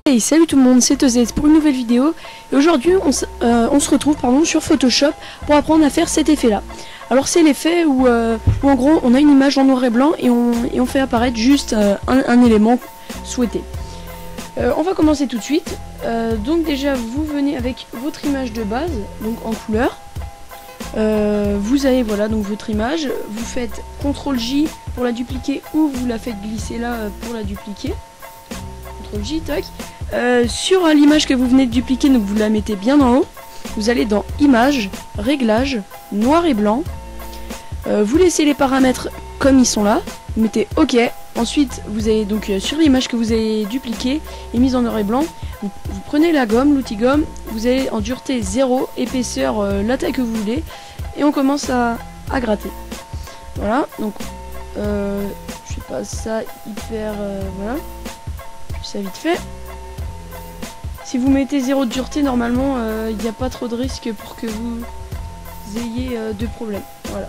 Hey, salut tout le monde, c'est EZ pour une nouvelle vidéo. Et aujourd'hui on se retrouve sur Photoshop pour apprendre à faire cet effet là. Alors c'est l'effet où en gros on a une image en noir et blanc et on fait apparaître juste un élément souhaité. On va commencer tout de suite. Donc déjà vous venez avec votre image de base, donc en couleur. Vous avez voilà donc votre image, vous faites CTRL J pour la dupliquer ou vous la faites glisser là pour la dupliquer. CTRL J, tac. Sur l'image que vous venez de dupliquer, donc vous la mettez bien en haut. Vous allez dans Images, Réglages, Noir et Blanc. Vous laissez les paramètres comme ils sont là. Vous mettez OK. Ensuite, vous allez donc sur l'image que vous avez dupliquée et mise en noir et blanc. Vous prenez la gomme, l'outil gomme. Vous allez en dureté 0, épaisseur la taille que vous voulez. Et on commence à gratter. Voilà. Donc, je fais pas ça hyper. Voilà. Ça vite fait. Si vous mettez 0 de dureté, normalement, il n'y a pas trop de risque pour que vous ayez de problème. Voilà.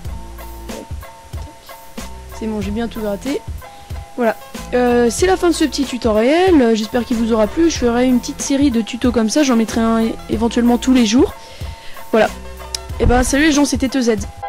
C'est bon, j'ai bien tout gratté. Voilà. C'est la fin de ce petit tutoriel. J'espère qu'il vous aura plu. Je ferai une petite série de tutos comme ça. J'en mettrai un éventuellement tous les jours. Voilà. Et ben, salut les gens, c'était EZ.